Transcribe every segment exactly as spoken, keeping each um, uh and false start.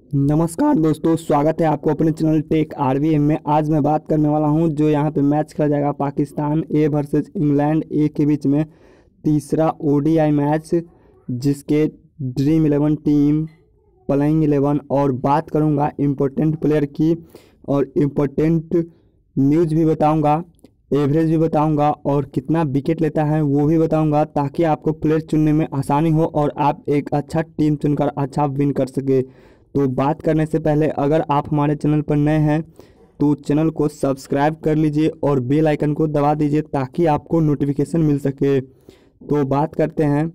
नमस्कार दोस्तों, स्वागत है आपको अपने चैनल टेक आरबीएम में। आज मैं बात करने वाला हूं जो यहां पे मैच खेला जाएगा Pakistan A versus England A के बीच में, तीसरा ओडीआई मैच, जिसके Dream Eleven team playing eleven. और बात करूंगा इम्पोर्टेंट प्लेयर की और इम्पोर्टेंट न्यूज़ भी बताऊंगा, एवरेज भी बताऊंगा और कितना विकेट लेता है वो भी बताऊंगा, ताकि आपको प्लेयर चुनने में आसानी हो और आप एक अच्छा टीम चुनकर अच्छा विन कर सके। तो बात करने से पहले अगर आप हमारे चैनल पर नए हैं तो चैनल को सब्सक्राइब कर लीजिए और बेल आइकन को दबा दीजिए ताकि आपको नोटिफिकेशन मिल सके। तो बात करते हैं,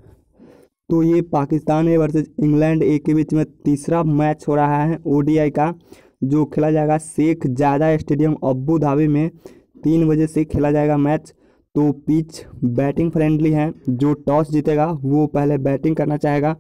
तो ये Pakistan A versus England A के बीच में तीसरा मैच हो रहा है ओडीआई का, जो खेला जाएगा शेख जायदा स्टेडियम अबू धाबी में। तीन बजे से खेला जाएगा मैच। तो पिच बैटिंग फ्रेंडली है, जो टॉस जीतेगा वो पहले बैटिंग करना चाहेगा।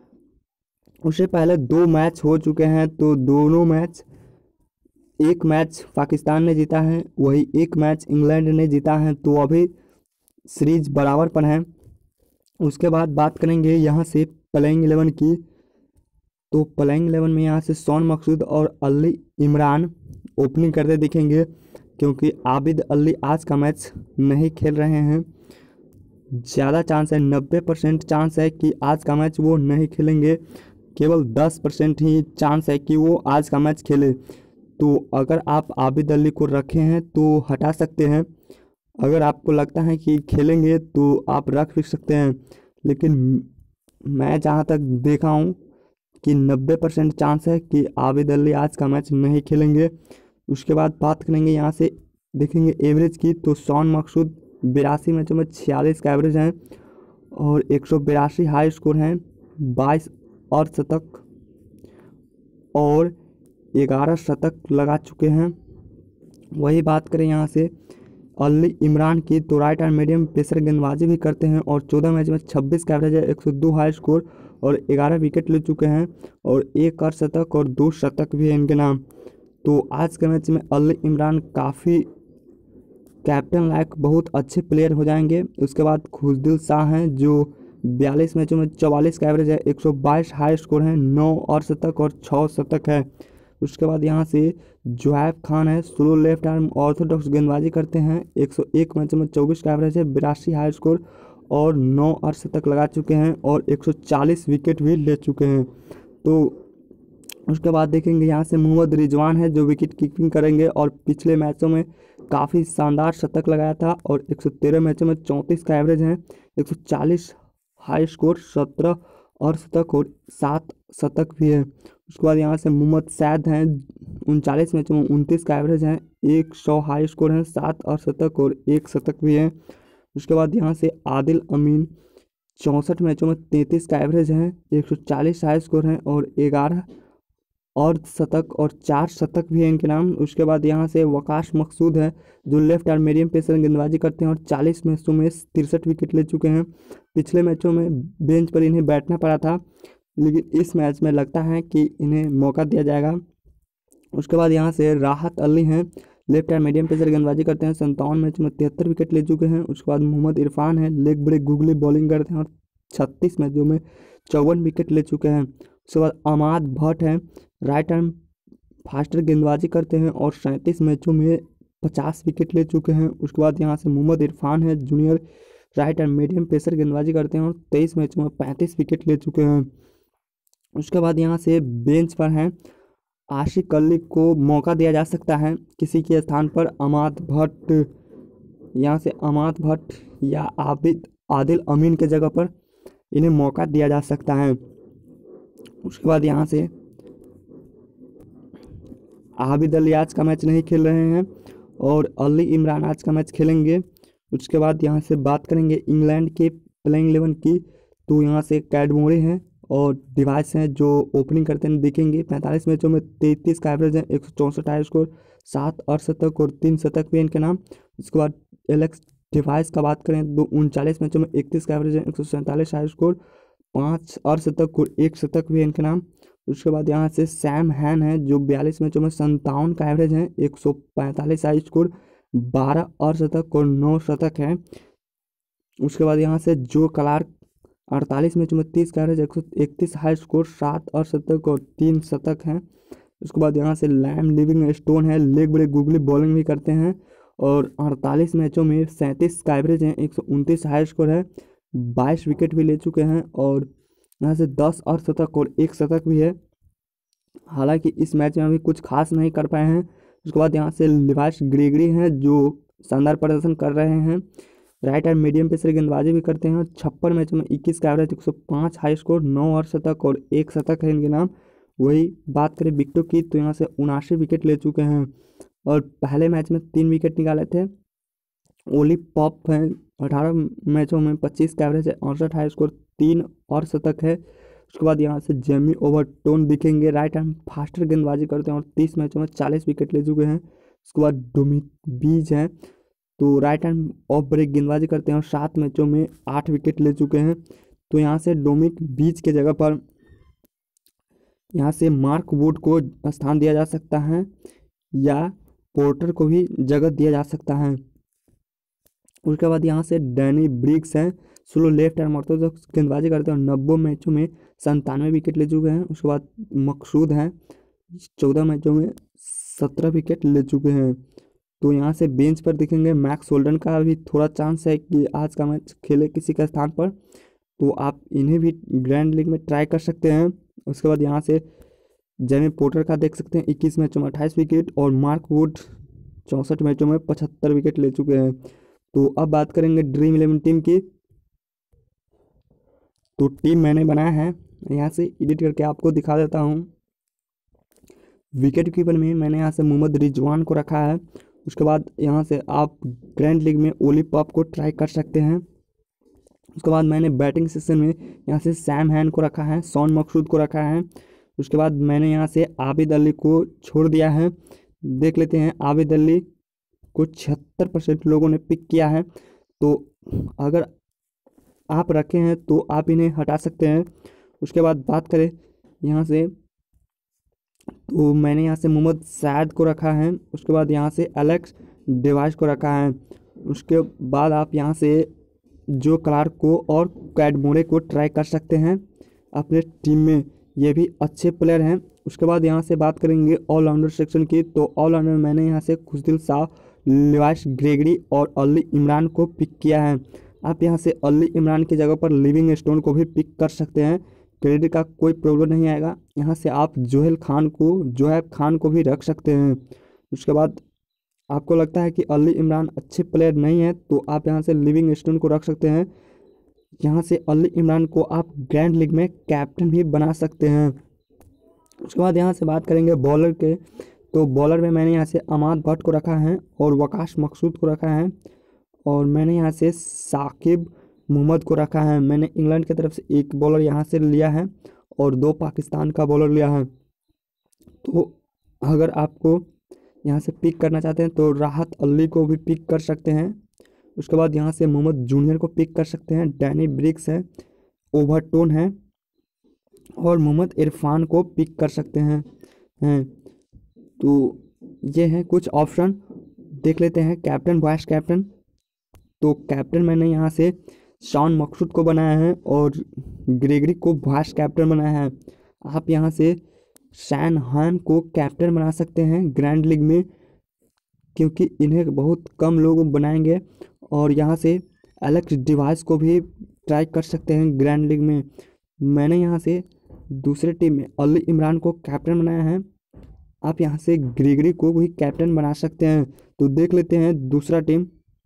उससे पहले दो मैच हो चुके हैं, तो दोनों मैच, एक मैच पाकिस्तान ने जीता है, वही एक मैच इंग्लैंड ने जीता है। तो अभी सीरीज बराबर पर है। उसके बाद बात करेंगे यहाँ से प्लेइंग इलेवन की। तो प्लेइंग इलेवन में यहाँ से शॉन मकसूद और अली इमरान ओपनिंग करते दिखेंगे, क्योंकि आबिद अली आज का मैच नहीं खेल रहे हैं। ज़्यादा चांस है, नब्बे परसेंट चांस है कि आज का मैच वो नहीं खेलेंगे, केवल दस परसेंट ही चांस है कि वो आज का मैच खेले। तो अगर आप आबिद अली को रखे हैं तो हटा सकते हैं, अगर आपको लगता है कि खेलेंगे तो आप रख भी सकते हैं। लेकिन मैं जहाँ तक देखा हूँ कि नब्बे परसेंट चांस है कि आबिद अली आज का मैच नहीं खेलेंगे। उसके बाद बात करेंगे यहाँ से देखेंगे एवरेज की। तो शॉन मकसूद बिरासी मैचों में छियालीस का एवरेज है और एक सौ बिरासी हाई स्कोर हैं, बाईस और शतक और ग्यारह शतक लगा चुके हैं। वही बात करें यहाँ से अली इमरान की, तो राइट आर्म मीडियम पेसर गेंदबाजी भी करते हैं और चौदह मैच में छब्बीस का एवरेज है, एक सौ दो हाई स्कोर और ग्यारह विकेट ले चुके हैं और एक और शतक और दो शतक भी है इनके नाम। तो आज के मैच में अली इमरान काफ़ी कैप्टन लायक बहुत अच्छे प्लेयर हो जाएंगे। उसके बाद खुशदिल शाह हैं, जो बयालीस मैचों में चौवालीस का एवरेज है, एक सौ बाईस हाई स्कोर है, नौ और शतक और छः शतक है। उसके बाद यहाँ से जोहैब खान है, स्लो लेफ्ट आर्म ऑर्थोडॉक्स गेंदबाजी करते हैं, एक सौ एक मैचों में चौबीस का एवरेज है, बिरासी हाई स्कोर और नौ और शतक लगा चुके हैं और एक सौ चालीस विकेट भी ले चुके हैं। तो उसके बाद देखेंगे यहाँ से मोहम्मद रिजवान है, जो विकेट कीपिंग करेंगे और पिछले मैचों में काफ़ी शानदार शतक लगाया था और एक सौ तेरह मैचों में चौंतीस का एवरेज है, एक सौ चालीस हाई स्कोर, सत्रह और शतक और सात शतक भी है। उसके बाद यहाँ से मोहम्मद सैद हैं, उनचालीस मैचों में उनतीस का एवरेज है, एक सौ हाई स्कोर है, सात और शतक और एक शतक भी है। उसके बाद यहाँ से आदिल अमीन, चौंसठ मैचों में तैंतीस का एवरेज है, एक सौ चालीस हाई स्कोर है और ग्यारह और शतक और चार शतक भी है इनके नाम। उसके बाद यहाँ से वकाश मकसूद है, जो लेफ्ट आर्म मीडियम पेसर गेंदबाजी करते हैं और चालीस मैचों में तिरसठ विकेट ले चुके हैं। पिछले मैचों में बेंच पर इन्हें बैठना पड़ा था, लेकिन इस मैच में लगता है कि इन्हें मौका दिया जाएगा। उसके बाद यहाँ से राहत अली हैं, लेफ्ट आर्म मीडियम पेसर गेंदबाजी करते हैं, संतावन मैचों में तिहत्तर विकेट ले चुके हैं। उसके बाद मोहम्मद इरफान है, लेग ब्रेक गुगली बॉलिंग करते हैं और छत्तीस मैचों में चौवन विकेट ले चुके हैं। उसके बाद अमाद भट्ट हैं, राइट आर्म फास्टर गेंदबाजी करते हैं और सैंतीस मैचों में पचास विकेट ले चुके हैं। उसके बाद यहाँ से मोहम्मद इरफान है, junior right arm medium pacer गेंदबाजी करते हैं और तेईस मैचों में पैंतीस विकेट ले चुके हैं। उसके बाद यहाँ से बेंच पर हैं, आशिक अली को मौका दिया जा सकता है किसी के स्थान पर, अमाद भट्ट, यहाँ से अमाद भट्ट या आबिद आदिल अमीन के जगह पर इन्हें मौका दिया जा सकता है। उसके बाद यहाँ से आबिद अली आज का मैच नहीं खेल रहे हैं और अली इमरान आज का मैच खेलेंगे। उसके बाद यहाँ से बात करेंगे इंग्लैंड के प्लेइंग इलेवन की। तो यहाँ से कैडमोरे हैं और डिवाइस हैं, जो ओपनिंग करते हैं दिखेंगे। पैंतालीस मैचों में तैंतीस का एवरेज है, एक सौ चौंसठ हाई स्कोर, सात और शतक और तीन शतक भी इनके नाम। उसके बाद एलेक्स डिवाइस का बात करें तो उनचालीस मैचों में इकतीस का एवरेज है, एक सौ सैंतालीस हाई स्कोर, पाँच और शतक और एक शतक भी इनके नाम। उसके बाद यहाँ से सैम हैन है, जो बयालीस मैचों में संतावन का एवरेज है, एक सौ पैंतालीस हाई स्कोर, बारह और शतक और नौ शतक है। उसके बाद यहाँ से जो क्लार्क अड़तालीस मैचों में तीस का एवरेज, एक सौ इकतीस हाई स्कोर, सात और शतक और तीन शतक हैं। उसके बाद यहाँ से लैम लिविंग स्टोन है, लेग ब्रेक गुगली बॉलिंग भी करते हैं और अड़तालीस मैचों में सैंतीस का एवरेज है, एक सौ उनतीस हाई स्कोर है, बाईस विकेट भी ले चुके हैं और यहाँ से दस और शतक और एक शतक भी है। हालांकि इस मैच में अभी कुछ खास नहीं कर पाए हैं। उसके बाद यहाँ से लिवास ग्रेगरी हैं जो शानदार प्रदर्शन कर रहे हैं, राइट एंड मीडियम पेसर गेंदबाजी भी करते हैं। छप्पन मैचों में इक्कीस का एवरेज, एक सौ पाँच हाई स्कोर, नौ और शतक और एक शतक है इनके नाम। वही बात करें विकेटों की तो यहाँ से उनासी विकेट ले चुके हैं और पहले मैच में तीन विकेट निकाले थे। ओली पॉप हैं, अठारह मैचों में पच्चीस का एवरेज है, अड़सठ हाई स्कोर, तीन और शतक है। उसके बाद यहाँ से जेमी ओवरटोन दिखेंगे, राइट हैंड फास्टर गेंदबाजी करते हैं और तीस मैचों में चालीस विकेट ले चुके हैं। उसके बाद डोमी बीज हैं तो राइट हैंड ऑफ ब्रेक गेंदबाजी करते हैं और सात मैचों में आठ विकेट ले चुके हैं। तो यहाँ से डोमिक बीच के जगह पर यहाँ से मार्क वुड को स्थान दिया जा सकता है या पोर्टर को भी जगह दिया जा सकता है। उसके बाद यहाँ से डैनी ब्रिग्स हैं, स्लो लेफ्ट हैंड ऑर्थोडॉक्स गेंदबाजी करते हैं और नब्बे मैचों में संतानवे विकेट ले चुके हैं। उसके बाद मकसूद हैं, चौदह मैचों में सत्रह विकेट ले चुके हैं। तो यहाँ से बेंच पर दिखेंगे मैक्स होल्डन का भी थोड़ा चांस है कि आज का मैच खेले किसी का स्थान पर, तो आप इन्हें भी ग्रैंड लीग में ट्राई कर सकते हैं। उसके बाद यहाँ से जेमी पोर्टर का देख सकते हैं, इक्कीस मैचों में अट्ठाईस विकेट और मार्क वुड चौंसठ मैचों में पचहत्तर विकेट ले चुके हैं। तो अब बात करेंगे ड्रीम इलेवन टीम की। तो टीम मैंने बनाया है, यहाँ से एडिट करके आपको दिखा देता हूँ। विकेट कीपर में मैंने यहाँ से मोहम्मद रिजवान को रखा है। उसके बाद यहाँ से आप ग्रैंड लीग में ओली पॉप को ट्राई कर सकते हैं। उसके बाद मैंने बैटिंग सेक्शन में यहाँ से सैम हैन को रखा है, शॉन मकसूद को रखा है। उसके बाद मैंने यहाँ से आबिद अली को छोड़ दिया है। देख लेते हैं, आबिद अली को छिहत्तर परसेंट लोगों ने पिक किया है, तो अगर आप रखे हैं तो आप इन्हें हटा सकते हैं। उसके बाद बात करें यहाँ से तो मैंने यहाँ से मोहम्मद सैद को रखा है। उसके बाद यहाँ से एलेक्स डिवाइस को रखा है। उसके बाद आप यहाँ से जो क्लार्क को और कैडमोरे को ट्राई कर सकते हैं अपने टीम में, ये भी अच्छे प्लेयर हैं। उसके बाद यहाँ से बात करेंगे ऑलराउंडर सेक्शन की। तो ऑलराउंडर मैंने यहाँ से खुशदिल शाह, लिवास ग्रेगरी और अली इमरान को पिक किया है। आप यहाँ से अली इमरान की जगह पर लिविंग स्टोन को भी पिक कर सकते हैं, क्रेडिट का कोई प्रॉब्लम नहीं आएगा। यहाँ से आप जोहेल खान को जोहेब खान को भी रख सकते हैं। उसके बाद आपको लगता है कि अली इमरान अच्छे प्लेयर नहीं है तो आप यहाँ से लिविंग स्टोन को रख सकते हैं। यहाँ से अली इमरान को आप ग्रैंड लीग में कैप्टन भी बना सकते हैं। उसके बाद यहाँ से बात करेंगे बॉलर के। तो बॉलर में मैंने यहाँ से अमाद भट्ट को रखा है और वकाश मकसूद को रखा है और मैंने यहाँ से साकिब मोहम्मद को रखा है। मैंने इंग्लैंड की तरफ से एक बॉलर यहाँ से लिया है और दो पाकिस्तान का बॉलर लिया है। तो अगर आपको यहाँ से पिक करना चाहते हैं तो राहत अली को भी पिक कर सकते हैं। उसके बाद यहाँ से मोहम्मद जूनियर को पिक कर सकते हैं, डैनी ब्रिग्स है, ओवरटोन है और मोहम्मद इरफान को पिक कर सकते हैं हैं तो ये हैं कुछ ऑप्शन। देख लेते हैं कैप्टन वाइस कैप्टन। तो कैप्टन मैंने यहाँ से शॉन मकसूद को बनाया है और ग्रेगरी को वाइस कैप्टन बनाया है। आप यहाँ से शैन हान को कैप्टन बना सकते हैं ग्रैंड लीग में, क्योंकि इन्हें बहुत कम लोग बनाएंगे। और यहाँ से एलेक्स डिवाइस को भी ट्राई कर सकते हैं ग्रैंड लीग में। मैंने यहाँ से दूसरे टीम में अली इमरान को कैप्टन बनाया है, आप यहाँ से ग्रेगरी को भी कैप्टन बना सकते हैं। तो देख लेते हैं दूसरा टीम।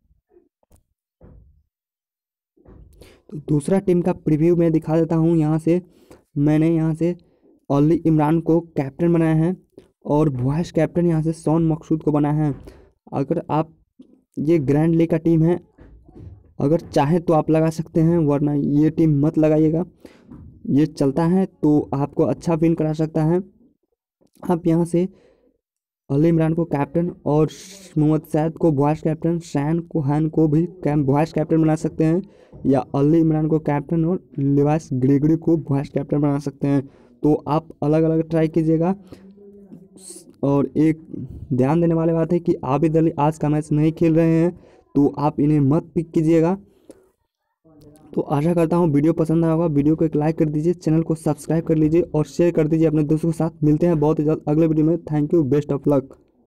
तो दूसरा टीम का प्रीव्यू मैं दिखा देता हूँ। यहाँ से मैंने यहाँ से अली इमरान को कैप्टन बनाया है और वाइस कैप्टन यहाँ से शॉन मकसूद को बनाया है। अगर आप ये ग्रैंड लीग का टीम है, अगर चाहे तो आप लगा सकते हैं, वरना ये टीम मत लगाइएगा। ये चलता है तो आपको अच्छा विन करा सकता है। आप यहाँ से अली इमरान को कैप्टन और मोहम्मद सैद को वाइस कैप्टन, शैन को हैन को भी वाइस कैप्टन बना सकते हैं, या अली इमरान को कैप्टन और लिवास ग्रेगरी को वाइस कैप्टन बना सकते हैं। तो आप अलग अलग ट्राई कीजिएगा। और एक ध्यान देने वाली बात है कि आबिद अली आज का मैच नहीं खेल रहे हैं तो आप इन्हें मत पिक कीजिएगा। तो आशा करता हूँ वीडियो पसंद आया होगा। वीडियो को एक लाइक कर दीजिए, चैनल को सब्सक्राइब कर लीजिए और शेयर कर दीजिए अपने दोस्तों के साथ। मिलते हैं बहुत ही जल्द अगले वीडियो में। Thank you, best of luck.